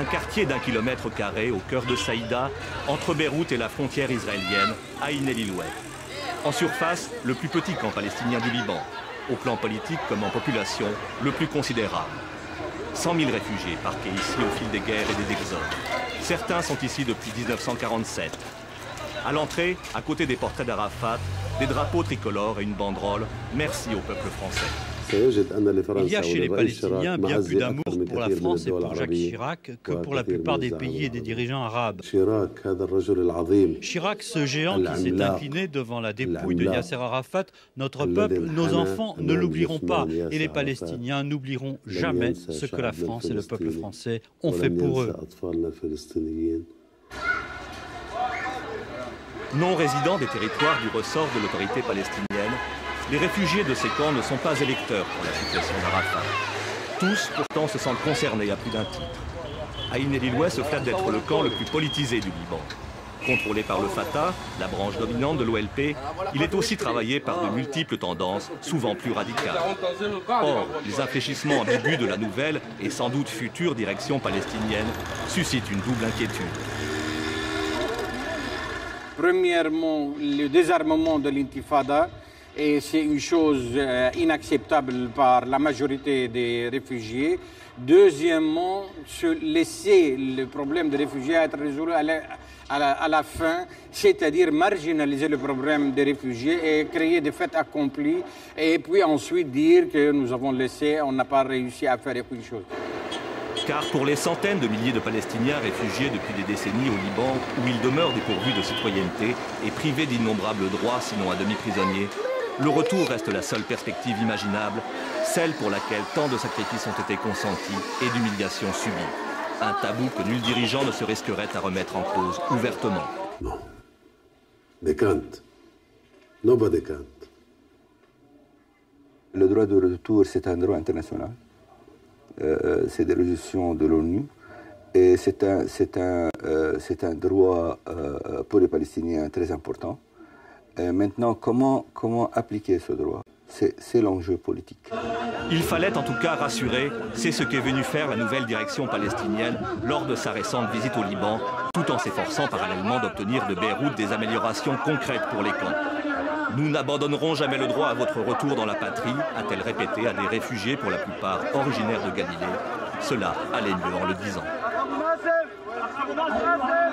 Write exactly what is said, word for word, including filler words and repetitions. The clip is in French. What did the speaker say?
Un quartier d'un kilomètre carré au cœur de Saïda, entre Beyrouth et la frontière israélienne, Aïn el-Iloué. En surface, le plus petit camp palestinien du Liban. Au plan politique comme en population, le plus considérable. cent mille réfugiés parqués ici au fil des guerres et des exodes. Certains sont ici depuis mille neuf cent quarante-sept. À l'entrée, à côté des portraits d'Arafat, des drapeaux tricolores et une banderole « Merci au peuple français ». Il y a chez les Palestiniens bien plus d'amour pour la France et pour Jacques Chirac que pour la plupart des pays et des dirigeants arabes. Chirac, ce géant qui s'est incliné devant la dépouille de Yasser Arafat, notre peuple, nos enfants ne l'oublieront pas. Et les Palestiniens n'oublieront jamais ce que la France et le peuple français ont fait pour eux. Non résidents des territoires du ressort de l'autorité palestinienne, les réfugiés de ces camps ne sont pas électeurs pour la situation d'Arafat. Tous, pourtant, se sentent concernés à plus d'un titre. Aïn el-Iloué se flatte d'être le camp le plus politisé du Liban. Contrôlé par le Fatah, la branche dominante de l'O L P, il est aussi travaillé par de multiples tendances, souvent plus radicales. Or, les infléchissements ambigus de la nouvelle et sans doute future direction palestinienne suscitent une double inquiétude. Premièrement, le désarmement de l'intifada. Et c'est une chose euh, inacceptable par la majorité des réfugiés. Deuxièmement, se laisser le problème des réfugiés être résolu à la, à la, à la fin, c'est-à-dire marginaliser le problème des réfugiés et créer des faits accomplis, et puis ensuite dire que nous avons laissé, on n'a pas réussi à faire quelque chose. Car pour les centaines de milliers de Palestiniens réfugiés depuis des décennies au Liban, où ils demeurent dépourvus de citoyenneté et privés d'innombrables droits, sinon à demi-prisonniers, le retour reste la seule perspective imaginable, celle pour laquelle tant de sacrifices ont été consentis et d'humiliations subies. Un tabou que nul dirigeant ne se risquerait à remettre en cause ouvertement. Non. They can't. Nobody can't. Le droit de retour, c'est un droit international. Euh, c'est des résolutions de l'ONU. Et c'est un, c'est un, euh, c'est un droit euh, pour les Palestiniens très important. Euh, maintenant, comment, comment appliquer ce droit? C'est l'enjeu politique. Il fallait en tout cas rassurer, c'est ce qu'est venu faire la nouvelle direction palestinienne lors de sa récente visite au Liban, tout en s'efforçant parallèlement d'obtenir de Beyrouth des améliorations concrètes pour les camps. Nous n'abandonnerons jamais le droit à votre retour dans la patrie, a-t-elle répété à des réfugiés pour la plupart originaires de Galilée. Cela allait mieux en le disant.